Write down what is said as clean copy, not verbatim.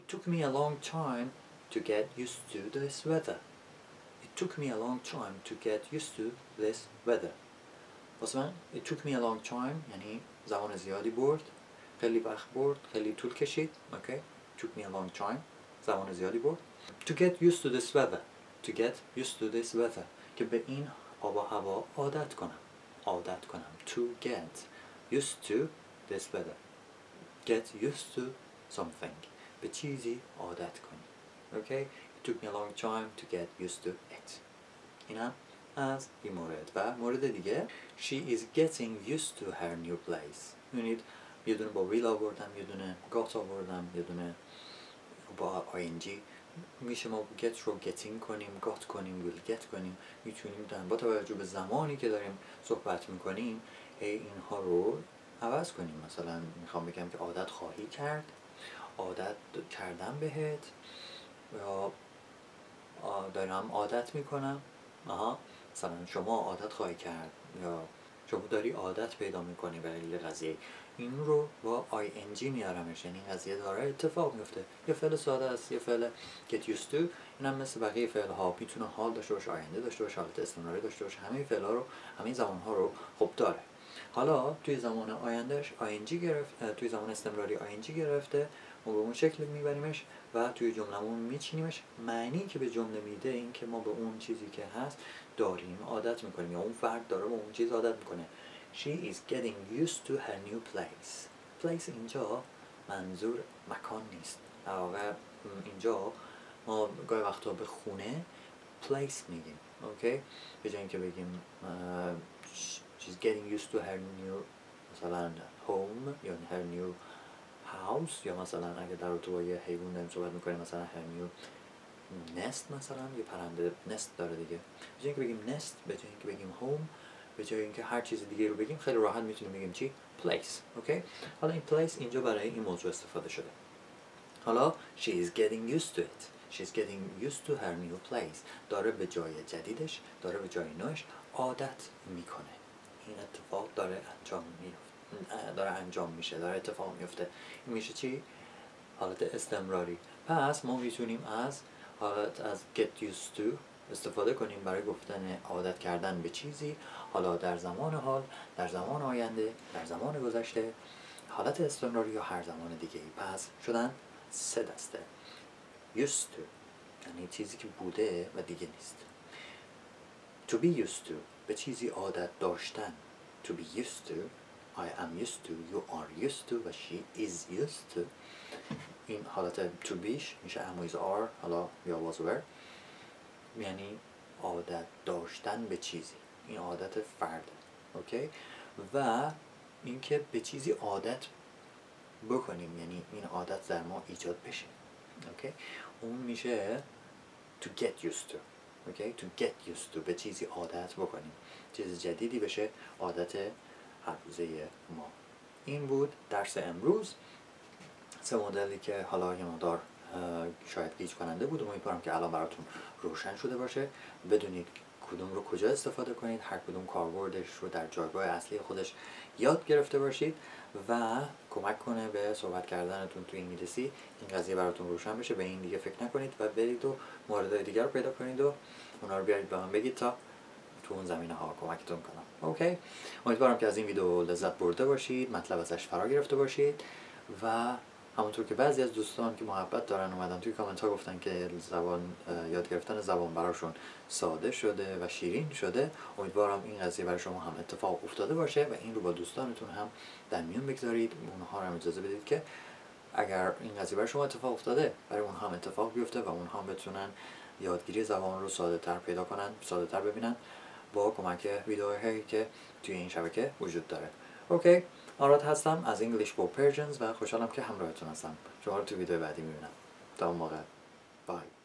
took me a long time to get used to this weather. It took me a long time to get used to this weather. واسه من it took me a long time یعنی زمان زیادی برد، خیلی وقت برد، خیلی طول کشید. Okay? Took me a long time، زمان زیادی برد. To get used to this weather. To get used to this weather. که به این آب و هوا عادت کنم. To get used to this weather. Get used to something. به چیزی عادت کنی. Okay? It took me a long time to get used to it. اینم از این مورد. و مورد دیگه She is getting used to her new place. می‌بینید یه دونه با will آوردم، یه دونه got آوردم، یه دونه با ing. میشه ما get رو getting کنیم، got کنیم، will get کنیم. میتونیم با توجه به زمانی که داریم صحبت میکنیم اینها رو عوض کنیم. مثلا میخوام بگم که عادت خواهی کرد، عادت کردم بهت، یا دارم عادت میکنم. مثلا شما عادت خواهی کرد، یا شما داری عادت پیدا میکنی برای قضیه. این رو با ing میارمش، یعنی قضیه داره اتفاق میفته. یه فعل ساده است، یه فعل get used to. اینم مثل بقیه فعل ها میتونه حال داشته باشه، آینده داشته باشه، حالت استمراری داشته باشه. همه فعل ها رو، همه زمان ها رو خب داره. حالا توی زمان آیندهش ing گرفت، توی زمان استمراری ing گرفته، ما به اون شکل میبریمش و توی جمله‌مون میچینیمش. معنی که به جمله میده این که ما به اون چیزی که هست داریم عادت میکنیم، یا اون فرد داره به اون چیز عادت میکنه. She is getting used to her new place. Place اینجا منظور مکان نیست. در واقع اینجا ما گاهی وقتا به خونه place میگیم. اوکی؟ به جای اینکه بگیم she's getting used to her new مثلا home یا her new house، یا مثلا اگه در رابطه با یه حیوان داریم صحبت میکنیم مثلا her new nest، مثلا یه پرنده نست داره دیگه. به جای اینکه بگیم nest، به جای اینکه بگیم home، به جای اینکه هر چیز دیگه رو بگیم خیلی راحت میتونیم بگیم چی؟ place. اوکی؟ حالا این place اینجا برای این موضوع استفاده شده. حالا she is getting used to it. She's getting used to her new place. داره به جای جدیدش، داره به جای نوش عادت میکنه. این اتفاق داره انجام میشه، داره اتفاق میفته. این میشه چی؟ حالت استمراری. پس ما میتونیم از حالت از get used to استفاده کنیم برای گفتن عادت کردن به چیزی، حالا در زمان حال، در زمان آینده، در زمان گذشته، حالت استمراری یا هر زمان دیگه. پس شدن 3 دسته. used to یعنی چیزی که بوده و دیگه نیست. to be used to به چیزی عادت داشتن. to be used to، I am used to، you are used to و she is used to. این حالت to beش میشه am is are، حالا یا was were، یعنی عادت داشتن به چیزی. این عادت فرده. اوکی؟ و اینکه به چیزی عادت بکنیم، یعنی این عادت در ما ایجاد بشه. اوکی؟ اون میشه to get used to. اوکی؟ to get used to به چیزی عادت بکنیم، چیز جدیدی بشه عادت هر روزه ما. این بود درس امروز. 3 مدلی که حالا یه مقدار شاید گیج کننده بود، امیدوارم که الان براتون روشن شده باشه، بدونید کدوم رو کجا استفاده کنید، هر کدوم کاربردش رو در جایگاه اصلی خودش یاد گرفته باشید و کمک کنه به صحبت کردنتون توی انگلیسی. این قضیه براتون روشن بشه، به این دیگه فکر نکنید و برید و موردهای دیگر رو پیدا کنید و اونا رو بیارید به من بگید تا تو اون زمینه ها کمکتون کنم. اوکی؟ امیدوارم که از این ویدیو لذت برده باشید، مطلب ازش فرا گرفته باشید و همونطور که بعضی از دوستان که محبت دارن اومدن توی کامنت ها گفتن که یاد گرفتن زبان براشون ساده شده و شیرین شده، امیدوارم این قضیه برای شما هم اتفاق افتاده باشه و این رو با دوستانتون هم در میون بگذارید. اونها هم اجازه بدید که اگر این قضیه برای شما اتفاق افتاده برای اونها هم اتفاق بیفته و اونها هم بتونن یادگیری زبان رو ساده تر پیدا کنن، ساده تر ببینن با کمک ویدیوهایی که توی این شبکه وجود داره. اوکی؟ آراد هستم از English for Persians و خوشحالم که همراهتون هستم. شما رو تو ویدیو بعدی میبینم. تا اون موقع بای.